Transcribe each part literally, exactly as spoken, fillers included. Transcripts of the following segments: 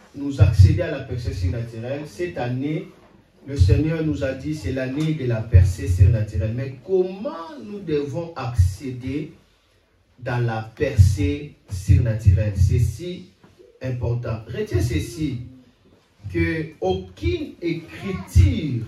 nous accéder à la percée surnaturelle, cette année, le Seigneur nous a dit c'est l'année de la percée surnaturelle. Mais comment nous devons accéder dans la percée surnaturelle? C'est si important. Retiens ceci, que aucune écriture,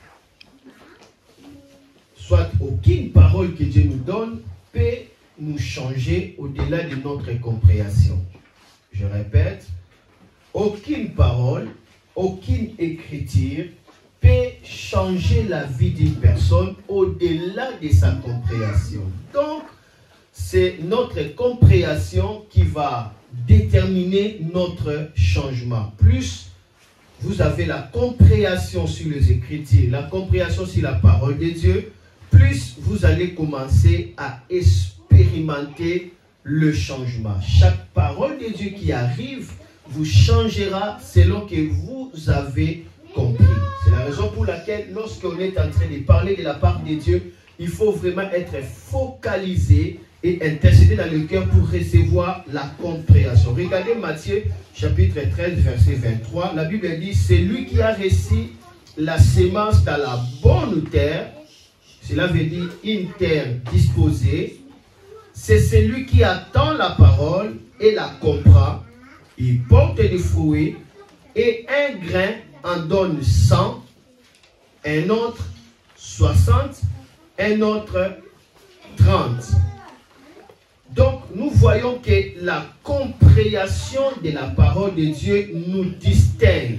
soit aucune parole que Dieu nous donne, peut nous changer au-delà de notre compréhension. Je répète, aucune parole, aucune écriture peut changer la vie d'une personne au-delà de sa compréhension. Donc, c'est notre compréhension qui va déterminer notre changement. Plus vous avez la compréhension sur les Écritures, la compréhension sur la parole de Dieu, plus vous allez commencer à expérimenter le changement. Chaque parole de Dieu qui arrive vous changera selon que vous avez compris. C'est la raison pour laquelle, lorsqu'on est en train de parler de la part de Dieu, il faut vraiment être focalisé et intercéder dans le cœur pour recevoir la compréhension. Regardez Matthieu chapitre treize, verset vingt-trois. La Bible dit, c'est lui qui a reçu la sémence dans la bonne terre. Cela veut dire une terre disposée. C'est celui qui attend la parole et la comprend. Il porte des fruits et un grain en donne cent, un autre soixante, un autre trente. Donc, nous voyons que la compréhension de la parole de Dieu nous distingue.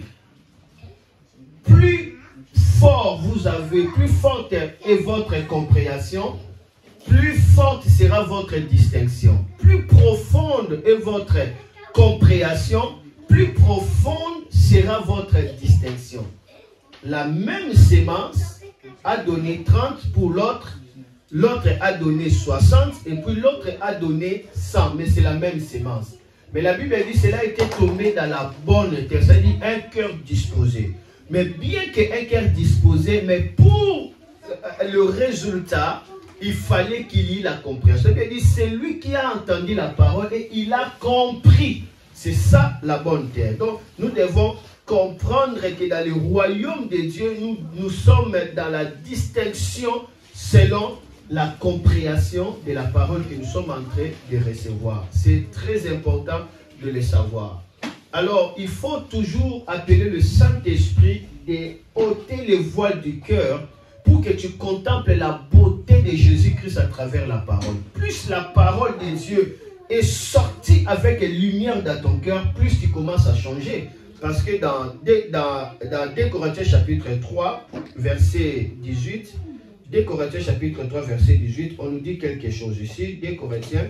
Plus fort vous avez, plus forte est votre compréhension, plus forte sera votre distinction. Plus profonde est votre compréhension, plus profonde sera votre distinction. La même sémence a donné trente pour l'autre, l'autre a donné soixante et puis l'autre a donné cent, mais c'est la même sémence. Mais la Bible dit cela a été tombé dans la bonne terre, c'est-à-dire un cœur disposé. Mais bien qu'un cœur disposé, mais pour le résultat, il fallait qu'il y ait la compréhension. Il dit c'est lui qui a entendu la parole et il a compris. C'est ça la bonne terre. Donc nous devons comprendre que dans le royaume de Dieu, nous, nous sommes dans la distinction selon la compréhension de la parole que nous sommes en train de recevoir. C'est très important de le savoir. Alors, il faut toujours appeler le Saint-Esprit de ôter le voile du cœur pour que tu contemples la beauté de Jésus-Christ à travers la parole. Plus la parole de Dieu est sortie avec lumière dans ton cœur, plus tu commences à changer. Parce que dans, dans, dans deux Corinthiens chapitre trois, verset dix-huit, deux Corinthiens chapitre trois, verset dix-huit, on nous dit quelque chose ici. deux Corinthiens,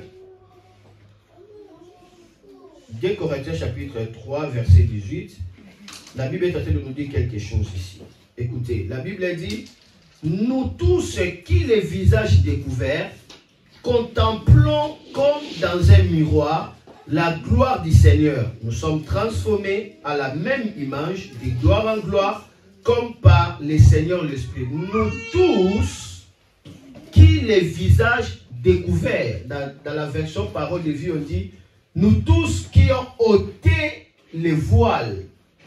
deux Corinthiens chapitre trois, verset dix-huit, la Bible est en train de nous dire quelque chose ici. Écoutez, la Bible dit, nous tous qui les visages découverts, contemplons comme dans un miroir la gloire du Seigneur. Nous sommes transformés à la même image, de gloire en gloire, comme par le Seigneur l'Esprit. Nous tous, qui les visages découverts, dans, dans la version parole de vie, on dit, nous tous qui ont ôté les voiles,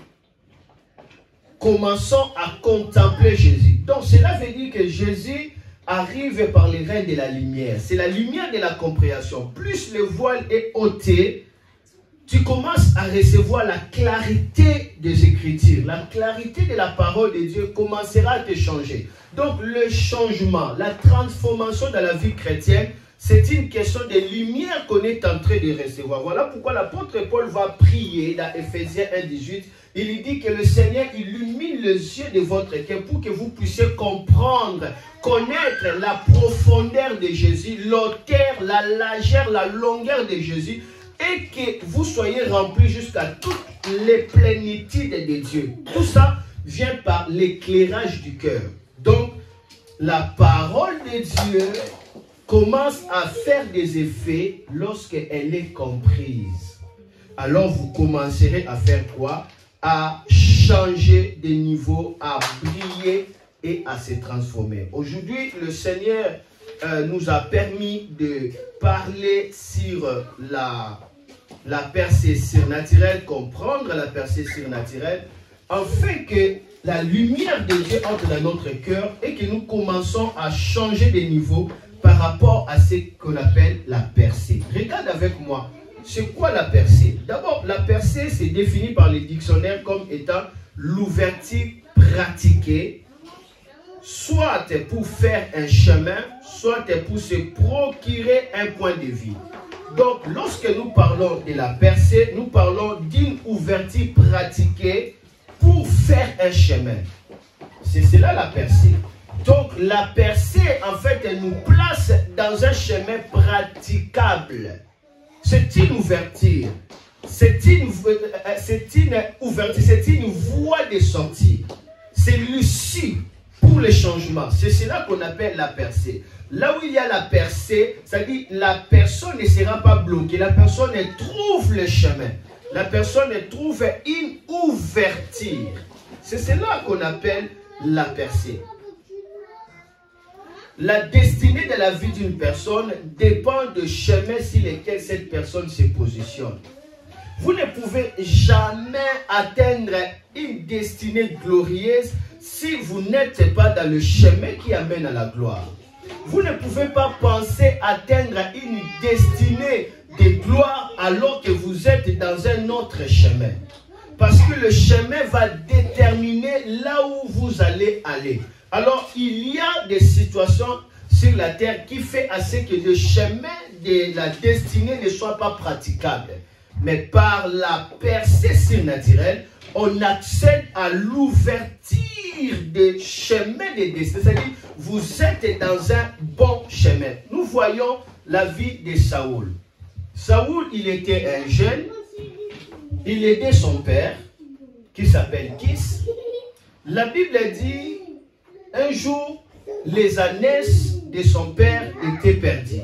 commençons à contempler Jésus. Donc cela veut dire que Jésus arrive par les reins de la lumière. C'est la lumière de la compréhension. Plus le voile est ôté, tu commences à recevoir la clarité des Écritures. La clarité de la parole de Dieu commencera à te changer. Donc le changement, la transformation dans la vie chrétienne, c'est une question de lumière qu'on est en train de recevoir. Voilà pourquoi l'apôtre Paul va prier dans Ephésiens un, dix-huit. Il dit que le Seigneur illumine les yeux de votre cœur pour que vous puissiez comprendre, connaître la profondeur de Jésus, l'auteur, la largeur, la longueur de Jésus, et que vous soyez remplis jusqu'à toutes les plénitudes de Dieu. Tout ça vient par l'éclairage du cœur. Donc, la parole de Dieu commence à faire des effets lorsqu'elle est comprise. Alors, vous commencerez à faire quoi? À changer de niveau, à briller et à se transformer. Aujourd'hui, le Seigneur euh, nous a permis de parler sur la, la percée surnaturelle, comprendre la percée surnaturelle, afin que la lumière de Dieu entre dans notre cœur et que nous commençons à changer de niveau par rapport à ce qu'on appelle la percée. Regarde avec moi, c'est quoi la percée? D'abord, la percée, c'est défini par les dictionnaires comme étant l'ouverture pratiquée, soit pour faire un chemin, soit pour se procurer un point de vue. Donc, lorsque nous parlons de la percée, nous parlons d'une ouverture pratiquée pour faire un chemin. C'est cela la percée. Donc, la percée, en fait, elle nous place dans un chemin praticable. C'est une ouverture. C'est une, c'est une ouverture, c'est une voie de sortie. C'est l'issue pour le changement. C'est cela qu'on appelle la percée. Là où il y a la percée, c'est-à-dire la personne ne sera pas bloquée. La personne elle trouve le chemin. La personne elle trouve une ouverture. C'est cela qu'on appelle la percée. La destinée de la vie d'une personne dépend du chemin sur lequel cette personne se positionne. Vous ne pouvez jamais atteindre une destinée glorieuse si vous n'êtes pas dans le chemin qui amène à la gloire. Vous ne pouvez pas penser atteindre une destinée de gloire alors que vous êtes dans un autre chemin. Parce que le chemin va déterminer là où vous allez aller. Alors, il y a des situations sur la terre qui fait à ce que le chemin de la destinée ne soit pas praticable. Mais par la percée surnaturelle, on accède à l'ouverture des chemins de destinée. C'est-à-dire, vous êtes dans un bon chemin. Nous voyons la vie de Saoul. Saoul, il était un jeune. Il aidait son père, qui s'appelle Kis. La Bible dit, un jour, les ânesses de son père étaient perdues.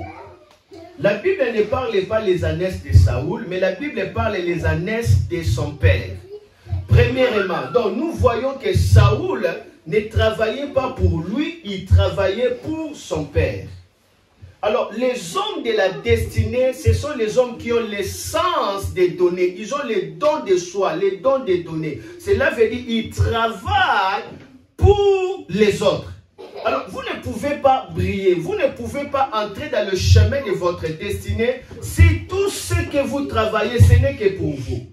La Bible ne parle pas les ânesses de Saoul, mais la Bible parle les ânesses de son père. Premièrement, donc nous voyons que Saoul ne travaillait pas pour lui, il travaillait pour son père. Alors, les hommes de la destinée, ce sont les hommes qui ont l'essence des données. Ils ont les dons de soi, les dons des données. Cela veut dire qu'ils travaillent pour les autres. Alors, vous ne pouvez pas briller, vous ne pouvez pas entrer dans le chemin de votre destinée si tout ce que vous travaillez, ce n'est que pour vous.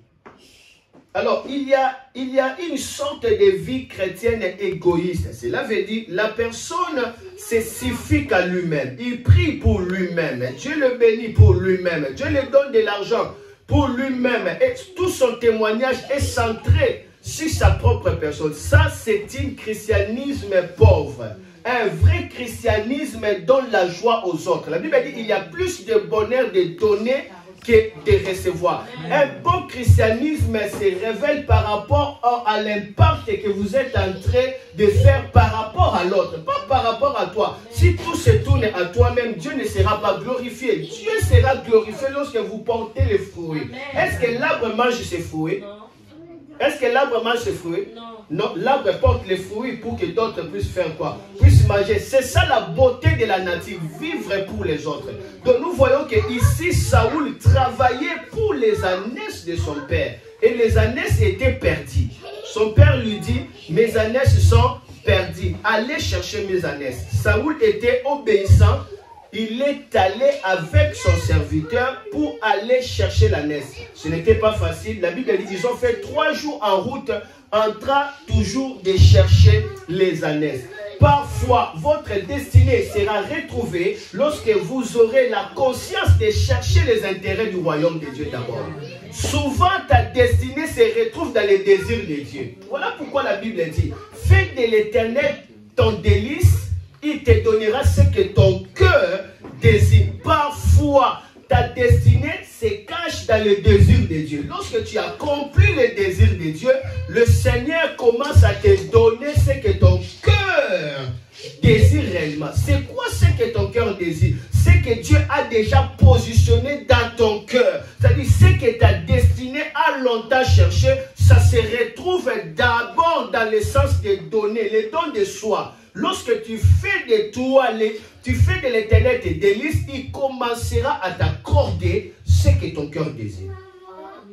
Alors, il y a, il y a une sorte de vie chrétienne égoïste. Cela veut dire la personne se suffit qu'à lui-même. Il prie pour lui-même. Dieu le bénit pour lui-même. Dieu lui donne de l'argent pour lui-même. Et tout son témoignage est centré sur sa propre personne. Ça, c'est un christianisme pauvre. Un vrai christianisme donne la joie aux autres. La Bible dit qu'il y a plus de bonheur de donner que de recevoir. Un bon christianisme se révèle par rapport à l'impact que vous êtes en train de faire par rapport à l'autre, pas par rapport à toi. Si tout se tourne à toi-même, Dieu ne sera pas glorifié. Dieu sera glorifié lorsque vous portez les fruits. Est-ce que l'arbre mange ses fruits? Est-ce que l'arbre mange ses fruits? Non. Non, l'arbre porte les fruits pour que d'autres puissent faire quoi? Puissent manger. C'est ça la beauté de la nature, vivre pour les autres. Donc nous voyons que ici, Saoul travaillait pour les ânesses de son père. Et les ânesses étaient perdues. Son père lui dit, mes ânesses sont perdues. Allez chercher mes ânesses. Saoul était obéissant. Il est allé avec son serviteur pour aller chercher l'ânesse. Ce n'était pas facile. La Bible dit qu'ils ont fait trois jours en route en train toujours de chercher les ânesses. Parfois, votre destinée sera retrouvée lorsque vous aurez la conscience de chercher les intérêts du royaume de Dieu d'abord. Souvent, ta destinée se retrouve dans les désirs de Dieu. Voilà pourquoi la Bible dit, fais de l'Éternel ton délice, il te donnera ce que ton cœur désire. Parfois, ta destinée se cache dans le désir de Dieu. Lorsque tu accomplis le désir de Dieu, le Seigneur commence à te donner ce que ton cœur désire réellement. C'est quoi ce que ton cœur désire? C'est que Dieu a déjà positionné dans ton cœur. C'est-à-dire ce que ta destinée a longtemps cherché, ça se retrouve d'abord dans le sens de donner, les dons de soi. Lorsque tu fais de toi, les, tu fais de l'Éternel tes délices, il commencera à t'accorder ce que ton cœur désire.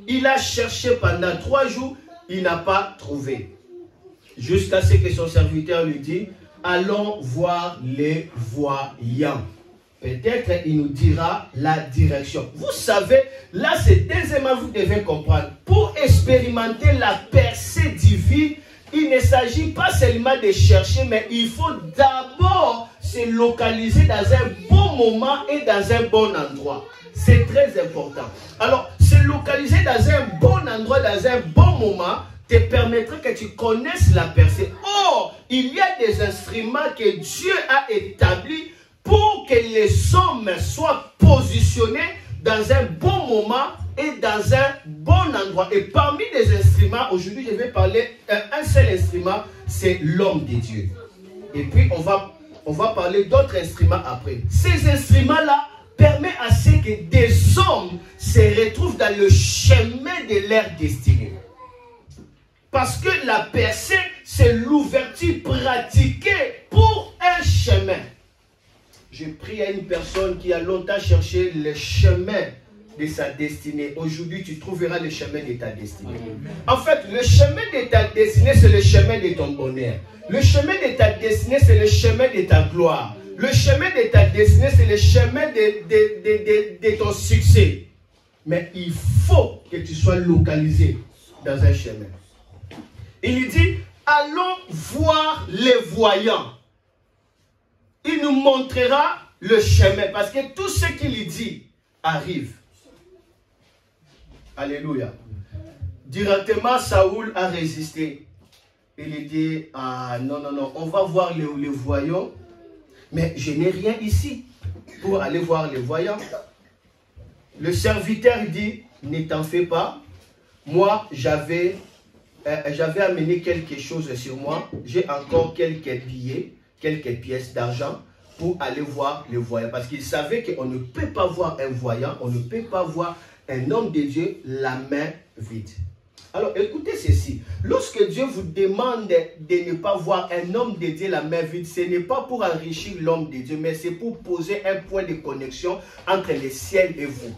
Il a cherché pendant trois jours, il n'a pas trouvé. Jusqu'à ce que son serviteur lui dit, allons voir les voyants. Peut-être il nous dira la direction. Vous savez, là c'est deuxièmement, vous devez comprendre. Pour expérimenter la percée divine, il ne s'agit pas seulement de chercher, mais il faut d'abord se localiser dans un bon moment et dans un bon endroit. C'est très important. Alors, se localiser dans un bon endroit, dans un bon moment, te permettra que tu connaisses la percée. Or, il y a des instruments que Dieu a établis pour que les hommes soient positionnés dans un bon moment et dans un bon endroit. Et parmi les instruments, aujourd'hui je vais parler d'un seul instrument, c'est l'homme de Dieu. Et puis on va, on va parler d'autres instruments après. Ces instruments-là permettent à ce que des hommes se retrouvent dans le chemin de leur destinée. Parce que la percée, c'est l'ouverture pratiquée pour un chemin. Je prie à une personne qui a longtemps cherché le chemin de sa destinée. Aujourd'hui, tu trouveras le chemin de ta destinée. En fait, le chemin de ta destinée, c'est le chemin de ton bonheur. Le chemin de ta destinée, c'est le chemin de ta gloire. Le chemin de ta destinée, c'est le chemin de, de, de, de, de ton succès. Mais il faut que tu sois localisé dans un chemin. Il lui dit, allons voir les voyants. Il nous montrera le chemin. Parce que tout ce qu'il dit arrive. Alléluia. Directement, Saoul a résisté. Il dit, ah non, non, non, on va voir les, les voyants. Mais je n'ai rien ici pour aller voir les voyants. Le serviteur dit, ne t'en fais pas. Moi, j'avais euh, j'avais amené quelque chose sur moi. J'ai encore quelques billets, quelques pièces d'argent pour aller voir les voyants. Parce qu'il savait qu'on ne peut pas voir un voyant, on ne peut pas voir un homme de Dieu la main vide. Alors écoutez ceci, lorsque Dieu vous demande de ne pas voir un homme de Dieu la main vide, ce n'est pas pour enrichir l'homme de Dieu, mais c'est pour poser un point de connexion entre le ciel et vous.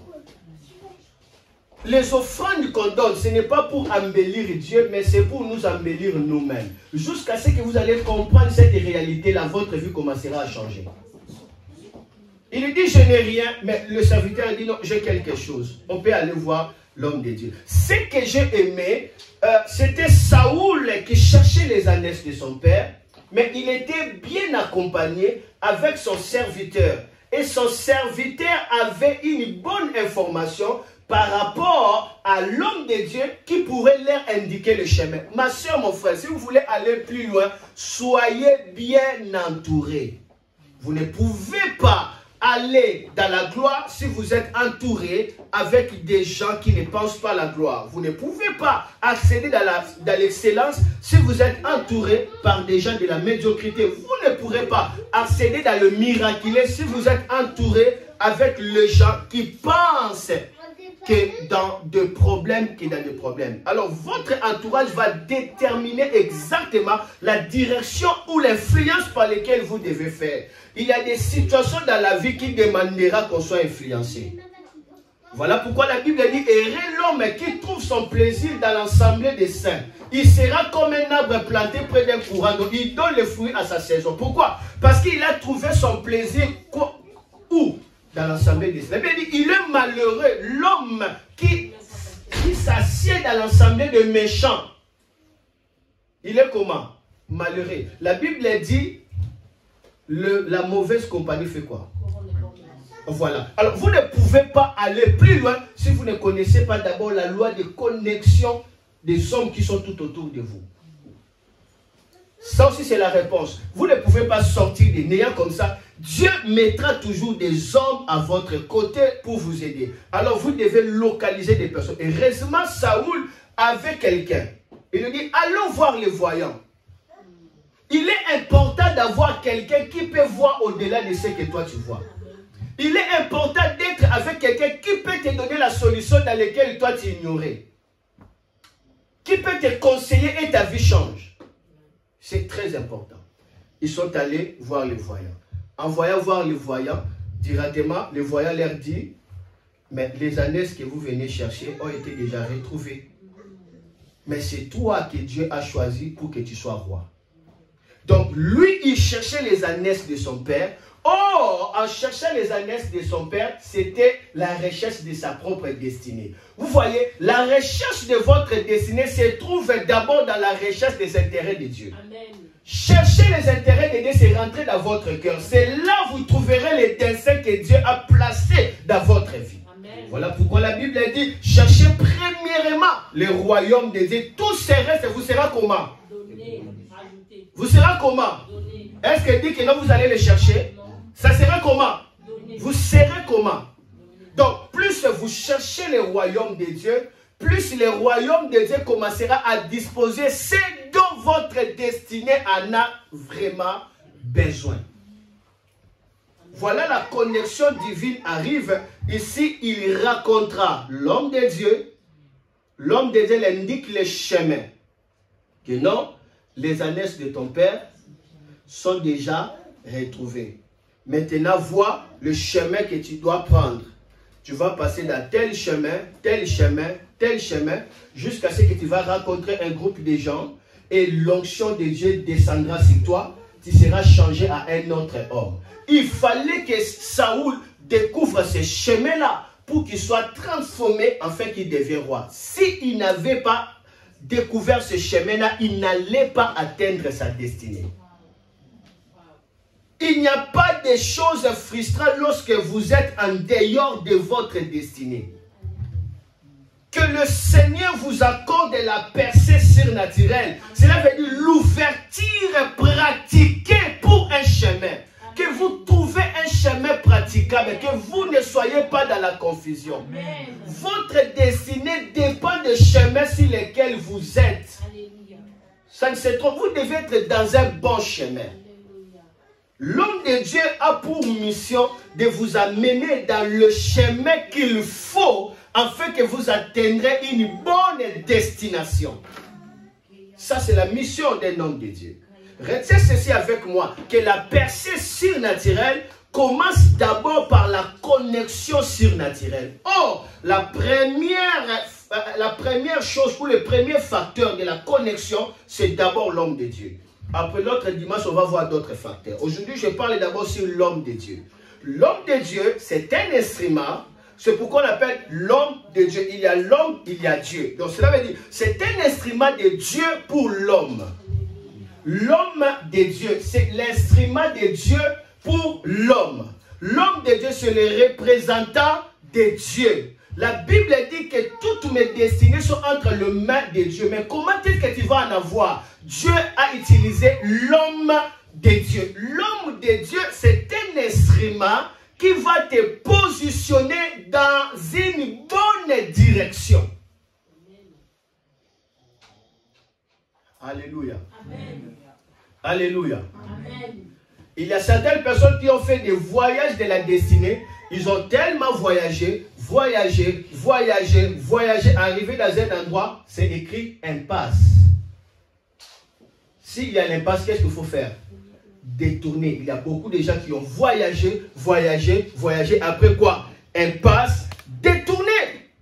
Les offrandes qu'on donne, ce n'est pas pour embellir Dieu, mais c'est pour nous embellir nous-mêmes. Jusqu'à ce que vous allez comprendre cette réalité-là, votre vie commencera à changer. Il lui dit, je n'ai rien, mais le serviteur dit, non, j'ai quelque chose. On peut aller voir l'homme de Dieu. Ce que j'ai aimé, euh, c'était Saoul qui cherchait les annexes de son père, mais il était bien accompagné avec son serviteur. Et son serviteur avait une bonne information par rapport à l'homme de Dieu qui pourrait leur indiquer le chemin. Ma soeur, mon frère, si vous voulez aller plus loin, soyez bien entourés. Vous ne pouvez pas aller dans la gloire si vous êtes entouré avec des gens qui ne pensent pas à la gloire. Vous ne pouvez pas accéder dans l'excellence si vous êtes entouré par des gens de la médiocrité. Vous ne pourrez pas accéder dans le miraculeux si vous êtes entouré avec les gens qui pensent que dans des problèmes, que dans des problèmes. Alors, votre entourage va déterminer exactement la direction ou l'influence par laquelle vous devez faire. Il y a des situations dans la vie qui demandera qu'on soit influencé. Voilà pourquoi la Bible dit, heureux l'homme qui trouve son plaisir dans l'assemblée des saints. Il sera comme un arbre planté près d'un courant, donc il donne le fruit à sa saison. Pourquoi? Parce qu'il a trouvé son plaisir où? Dans l'assemblée des saints. La Bible dit, il est malheureux l'homme qui, qui s'assied dans l'assemblée de méchants. Il est comment? Malheureux. La Bible dit, le, la mauvaise compagnie fait quoi? Voilà. Alors, vous ne pouvez pas aller plus loin si vous ne connaissez pas d'abord la loi de connexion des hommes qui sont tout autour de vous. Ça aussi, c'est la réponse. Vous ne pouvez pas sortir des néants comme ça. Dieu mettra toujours des hommes à votre côté pour vous aider. Alors, vous devez localiser des personnes. Et heureusement, Saoul avait quelqu'un. Il lui dit, allons voir les voyants. Il est important d'avoir quelqu'un qui peut voir au-delà de ce que toi tu vois. Il est important d'être avec quelqu'un qui peut te donner la solution dans laquelle toi tu ignorais. Qui peut te conseiller et ta vie change. C'est très important. Ils sont allés voir les voyants. En voyant voir les voyants, directement, les voyants leur dit, Mais les ânesses que vous venez chercher ont été déjà retrouvées. Mais c'est toi que Dieu a choisi pour que tu sois roi. Donc lui, il cherchait les ânesses de son père. Or, en cherchant les ânesses de son père, c'était la recherche de sa propre destinée. Vous voyez, la recherche de votre destinée se trouve d'abord dans la recherche des intérêts de Dieu. Amen. Chercher les intérêts de Dieu, c'est rentrer dans votre cœur. C'est là que vous trouverez les desseins que Dieu a placés dans votre vie. Amen. Voilà pourquoi la Bible dit, cherchez premièrement le royaume de Dieu. Tout ce reste, vous serez comment? Donné, vous serez comment? Est-ce que dit que non, vous allez le chercher? Non. Ça sera comment? Donné. Vous serez comment? Donné. Donc, plus vous cherchez le royaume de Dieu, plus le royaume de Dieu commencera à disposer ce dont votre destinée en a vraiment besoin. Voilà, la connexion divine arrive. Ici, il racontera l'homme de Dieu. L'homme de Dieu indique le chemin. Que non, les ânesses de ton père sont déjà retrouvées. Maintenant, vois le chemin que tu dois prendre. Tu vas passer dans tel chemin, tel chemin, tel chemin, jusqu'à ce que tu vas rencontrer un groupe de gens et l'onction de Dieu descendra sur toi. Tu seras changé à un autre homme. Il fallait que Saoul découvre ce chemin-là pour qu'il soit transformé afin qu'il devienne roi. S'il n'avait pas découvert ce chemin-là, il n'allait pas atteindre sa destinée. Il n'y a pas de choses frustrantes lorsque vous êtes en dehors de votre destinée. Que le Seigneur vous accorde la percée surnaturelle. Cela veut dire l'ouverture pratiquée pour un chemin. Que vous trouvez un chemin praticable, que vous ne soyez pas dans la confusion. Amen. Votre destinée dépend des chemins sur lesquels vous êtes. Alléluia. Ça ne se trompe. Vous devez être dans un bon chemin. L'homme de Dieu a pour mission de vous amener dans le chemin qu'il faut afin que vous atteindrez une bonne destination. Ça, c'est la mission d'un homme de Dieu. Retiens ceci avec moi, que la percée surnaturelle commence d'abord par la connexion surnaturelle. Or, la première, la première chose ou le premier facteur de la connexion, c'est d'abord l'homme de Dieu. Après l'autre dimanche, on va voir d'autres facteurs. Aujourd'hui, je parle d'abord sur l'homme de Dieu. L'homme de Dieu, c'est un instrument. C'est pourquoi on appelle l'homme de Dieu. Il y a l'homme, il y a Dieu. Donc cela veut dire, c'est un instrument de Dieu pour l'homme. L'homme de Dieu, c'est l'instrument de Dieu pour l'homme. L'homme de Dieu, c'est le représentant de Dieu. La Bible dit que toutes mes destinées sont entre les mains de Dieu. Mais comment est-ce que tu vas en avoir? Dieu a utilisé l'homme de Dieu. L'homme de Dieu, c'est un instrument qui va te positionner dans une bonne direction. Alléluia. Amen. Alléluia. Amen. Il y a certaines personnes qui ont fait des voyages de la destinée. Ils ont tellement voyagé, voyagé, voyagé, voyagé, arrivé dans un endroit, c'est écrit impasse. S'il y a l'impasse, qu'est-ce qu'il faut faire? Détourner. Il y a beaucoup de gens qui ont voyagé, voyagé, voyagé. Après quoi? Impasse, détourner.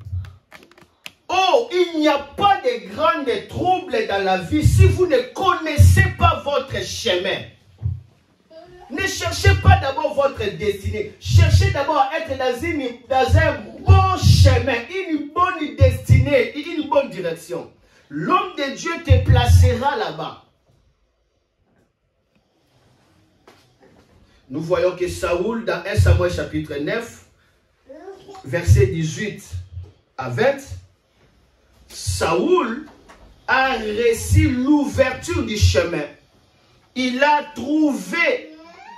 Oh, il n'y a pas de grands troubles dans la vie si vous ne connaissez pas votre chemin. Ne cherchez pas d'abord votre destinée. Cherchez d'abord à être dans, une, dans un bon chemin, une bonne destinée, une bonne direction. L'homme de Dieu te placera là-bas. Nous voyons que Saoul, dans un Samuel chapitre neuf, verset dix-huit à vingt, Saoul a reçu l'ouverture du chemin. Il a trouvé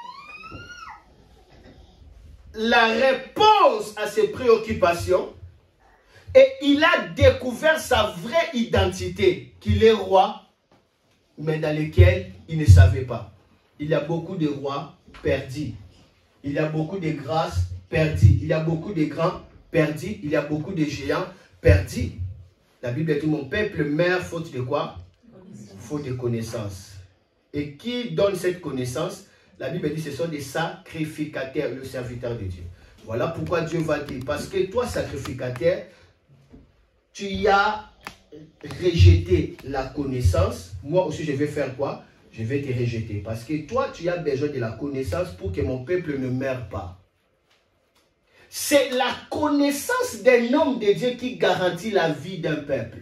la réponse à ses préoccupations et il a découvert sa vraie identité, qu'il est roi, mais dans lequel il ne savait pas. Il y a beaucoup de rois perdus. Il y a beaucoup de grâces perdues. Il y a beaucoup de grands perdus. Il y a beaucoup de géants perdus. La Bible dit, mon peuple meurt faute de quoi? Faute de connaissance. Et qui donne cette connaissance? La Bible dit, ce sont des sacrificateurs, le serviteur de Dieu. Voilà pourquoi Dieu va dire, parce que toi, sacrificateur, tu y as rejeté la connaissance. Moi aussi, je vais faire quoi? Je vais te rejeter. Parce que toi, tu as besoin de la connaissance pour que mon peuple ne meure pas. C'est la connaissance d'un homme de Dieu qui garantit la vie d'un peuple.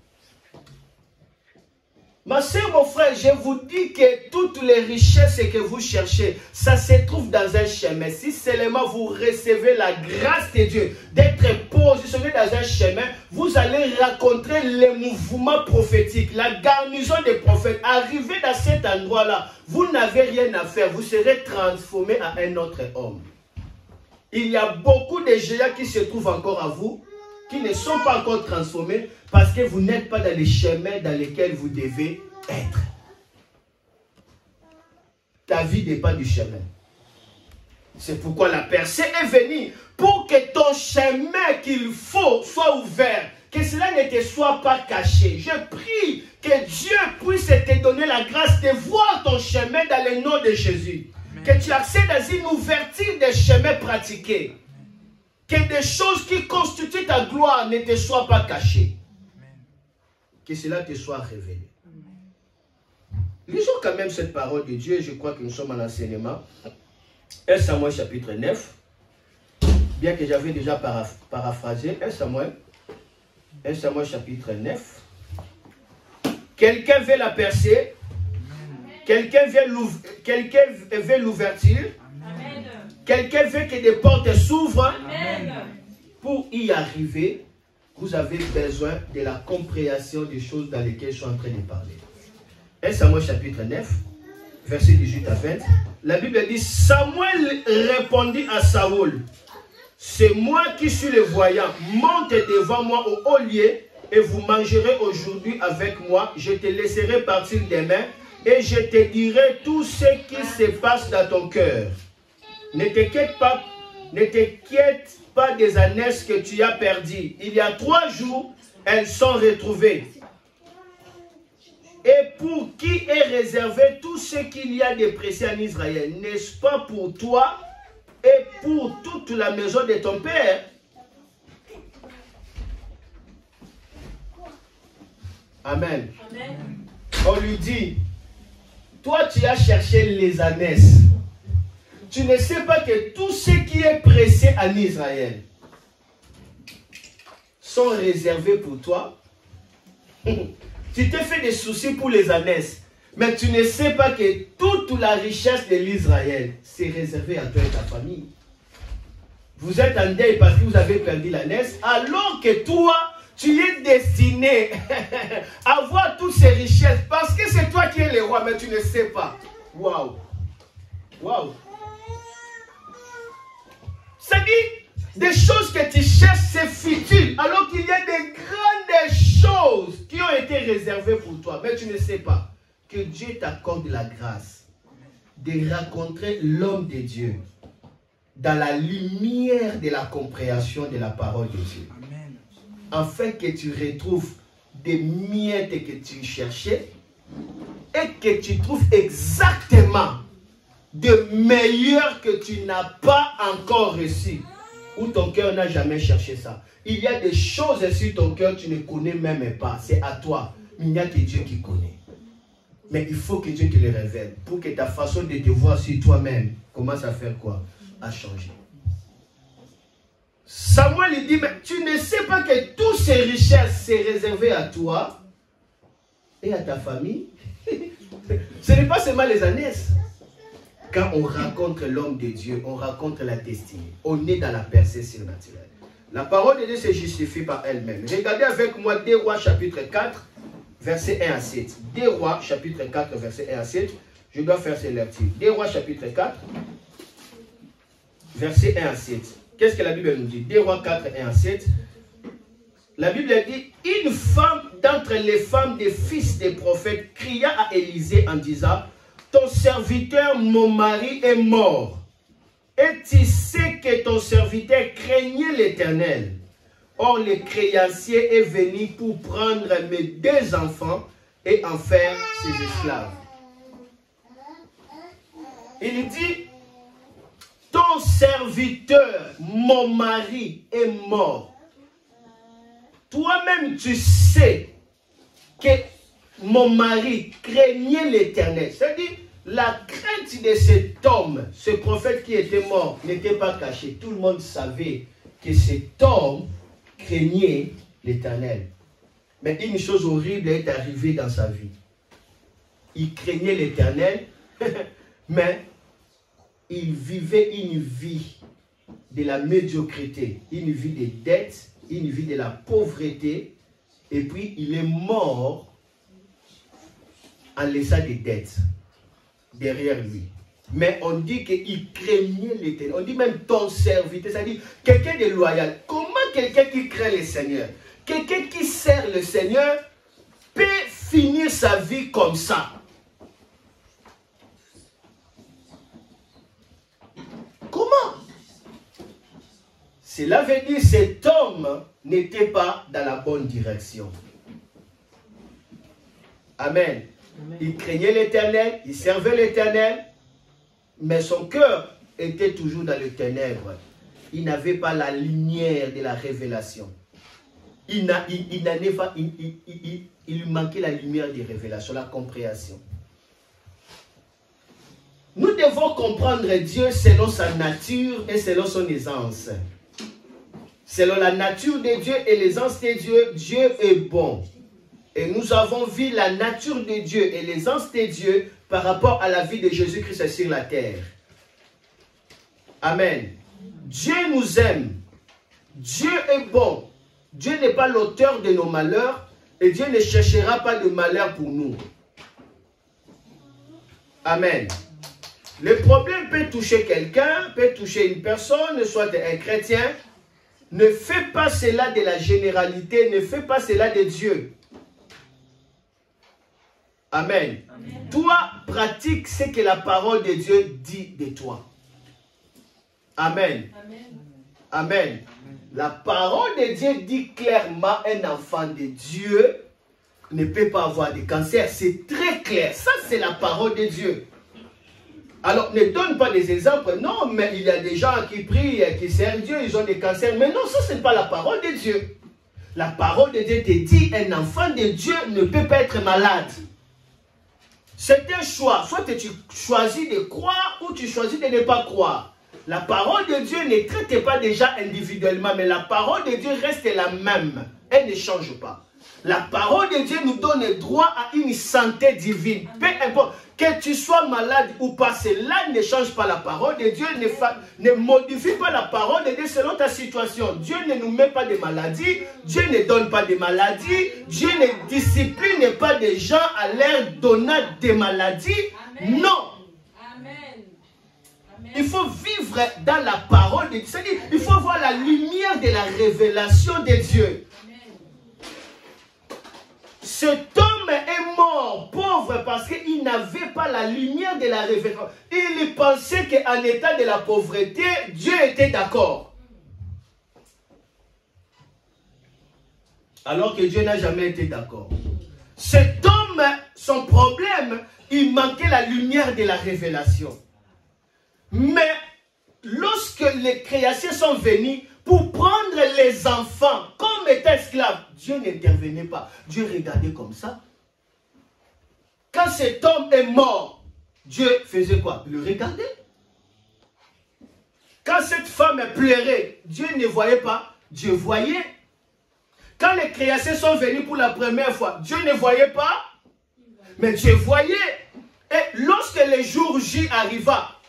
Ma soeur, mon frère, je vous dis que toutes les richesses que vous cherchez, ça se trouve dans un chemin. Si seulement vous recevez la grâce de Dieu d'être positionné dans un chemin, vous allez rencontrer les mouvements prophétiques, la garnison des prophètes. Arrivé dans cet endroit-là, vous n'avez rien à faire. Vous serez transformé en un autre homme. Il y a beaucoup de géants qui se trouvent encore à vous, qui ne sont pas encore transformés parce que vous n'êtes pas dans les chemins dans lesquels vous devez être. Ta vie dépend du chemin. C'est pourquoi la percée est venue pour que ton chemin qu'il faut soit ouvert, que cela ne te soit pas caché. Je prie que Dieu puisse te donner la grâce de voir ton chemin dans le nom de Jésus. Que tu accèdes dans une ouverture des chemins pratiqués. Que des choses qui constituent ta gloire ne te soient pas cachées. Que cela te soit révélé. Lisons quand même cette parole de Dieu. Je crois que nous sommes en enseignement. un Samuel chapitre neuf. Bien que j'avais déjà paraph paraphrasé. un Samuel. un Samuel chapitre neuf. Quelqu'un veut la percer. Quelqu'un veut l'ouverture. Quelqu'un veut que des portes s'ouvrent. Pour y arriver, vous avez besoin de la compréhension des choses dans lesquelles je suis en train de parler. un Samuel chapitre neuf, verset dix-huit à vingt. La Bible dit, Samuel répondit à Saoul, c'est moi qui suis le voyant, monte devant moi au haut lieu et vous mangerez aujourd'hui avec moi. Je te laisserai partir demain et je te dirai tout ce qui se passe dans ton cœur. Ne t'inquiète pas, ne t'inquiète pas des ânesses que tu as perdues. Il y a trois jours, elles sont retrouvées. Et pour qui est réservé tout ce qu'il y a de précieux en Israël? N'est-ce pas pour toi et pour toute la maison de ton père? Amen. Amen. On lui dit, toi tu as cherché les ânesses. Tu ne sais pas que tout ce qui est précieux en Israël sont réservés pour toi. Tu t'es fait des soucis pour les ânesses, mais tu ne sais pas que toute la richesse de l'Israël, c'est réservé à toi et ta famille. Vous êtes en deuil parce que vous avez perdu l'ânesse, alors que toi, tu es destiné à avoir toutes ces richesses, parce que c'est toi qui es le roi, mais tu ne sais pas. Waouh! Waouh! C'est-à-dire, des choses que tu cherches, c'est futile, alors qu'il y a des grandes choses qui ont été réservées pour toi, mais tu ne sais pas que Dieu t'accorde la grâce de rencontrer l'homme de Dieu dans la lumière de la compréhension de la parole de Dieu. Amen. Afin que tu retrouves des miettes que tu cherchais et que tu trouves exactement de meilleurs que tu n'as pas encore reçu, ou ton cœur n'a jamais cherché ça. Il y a des choses sur ton cœur que tu ne connais même pas. C'est à toi. Il n'y a que Dieu qui connaît. Mais il faut que Dieu te le révèle pour que ta façon de te voir sur toi-même commence à faire quoi? À changer. Samuel il dit, mais tu ne sais pas que toutes ces richesses sont réservées à toi et à ta famille? Ce n'est pas seulement les ânesses. Quand on rencontre l'homme de Dieu, on rencontre la destinée. On est dans la percée surnaturelle. La parole de Dieu se justifie par elle-même. Regardez avec moi deux Rois chapitre quatre, verset un à sept. deux Rois chapitre quatre, verset un à sept. Je dois faire ces lectures. deux Rois chapitre quatre, verset un à sept. Qu'est-ce que la Bible nous dit? deux Rois quatre, un à sept. La Bible dit, une femme d'entre les femmes des fils des prophètes cria à Élisée en disant, ton serviteur, mon mari, est mort. Et tu sais que ton serviteur craignait l'Éternel. Or, le créancier est venu pour prendre mes deux enfants et en faire ses esclaves. Il dit, ton serviteur, mon mari, est mort. Toi-même, tu sais que mon mari craignait l'Éternel. C'est-à-dire, la crainte de cet homme, ce prophète qui était mort, n'était pas cachée. Tout le monde savait que cet homme craignait l'Éternel. Mais une chose horrible est arrivée dans sa vie. Il craignait l'Éternel, mais il vivait une vie de la médiocrité, une vie de dette, une vie de la pauvreté, et puis il est mort en laissant des dettes derrière lui. Mais on dit qu'il craignait l'Éternel. On dit même ton serviteur, c'est-à-dire quelqu'un de loyal. Comment quelqu'un qui craint le Seigneur, quelqu'un qui sert le Seigneur, peut finir sa vie comme ça? Comment? Cela veut dire que cet homme n'était pas dans la bonne direction. Amen. Amen. Il craignait l'Éternel, il servait l'Éternel, mais son cœur était toujours dans les ténèbres. Il n'avait pas la lumière de la révélation. Il, n'a, il, il, n'avait pas, il, il, il, il lui manquait la lumière des révélations, la compréhension. Nous devons comprendre Dieu selon sa nature et selon son aisance. Selon la nature de Dieu et l'aisance de Dieu, Dieu est bon. Et nous avons vu la nature de Dieu et l'aisance de Dieu par rapport à la vie de Jésus-Christ sur la terre. Amen. Dieu nous aime. Dieu est bon. Dieu n'est pas l'auteur de nos malheurs et Dieu ne cherchera pas de malheur pour nous. Amen. Le problème peut toucher quelqu'un, peut toucher une personne, soit un chrétien. Ne fais pas cela de la généralité, ne fais pas cela de Dieu. Amen. Amen. Toi, pratique ce que la parole de Dieu dit de toi. Amen. Amen. Amen. Amen. La parole de Dieu dit clairement, un enfant de Dieu ne peut pas avoir de cancer. C'est très clair. Ça, c'est la parole de Dieu. Alors, ne donne pas des exemples. Non, mais il y a des gens qui prient, qui servent Dieu, ils ont des cancers. Mais non, ça, ce n'est pas la parole de Dieu. La parole de Dieu te dit, un enfant de Dieu ne peut pas être malade. C'est un choix. Soit tu choisis de croire ou tu choisis de ne pas croire. La parole de Dieu ne traite pas déjà individuellement, mais la parole de Dieu reste la même. Elle ne change pas. La parole de Dieu nous donne droit à une santé divine. Peu importe. Que tu sois malade ou pas, cela ne change pas la parole de Dieu, ne, ne modifie pas la parole de Dieu selon ta situation. Dieu ne nous met pas de maladies, Dieu ne donne pas de maladies, Dieu ne discipline pas des gens à leur donner des maladies. Amen. Non. Amen. Amen. Il faut vivre dans la parole de Dieu. C'est-à-dire, il faut voir la lumière de la révélation de Dieu. Cet homme est mort pauvre parce qu'il n'avait pas la lumière de la révélation. Il pensait qu'en état de la pauvreté, Dieu était d'accord. Alors que Dieu n'a jamais été d'accord. Cet homme, son problème, il manquait la lumière de la révélation. Mais lorsque les créations sont venues, pour prendre les enfants comme étant esclaves, Dieu n'intervenait pas. Dieu regardait comme ça. Quand cet homme est mort, Dieu faisait quoi? Il le regardait. Quand cette femme pleurait, Dieu ne voyait pas. Dieu voyait. Quand les créations sont venues pour la première fois, Dieu ne voyait pas. Mais Dieu voyait. Et lorsque le jour J arriva,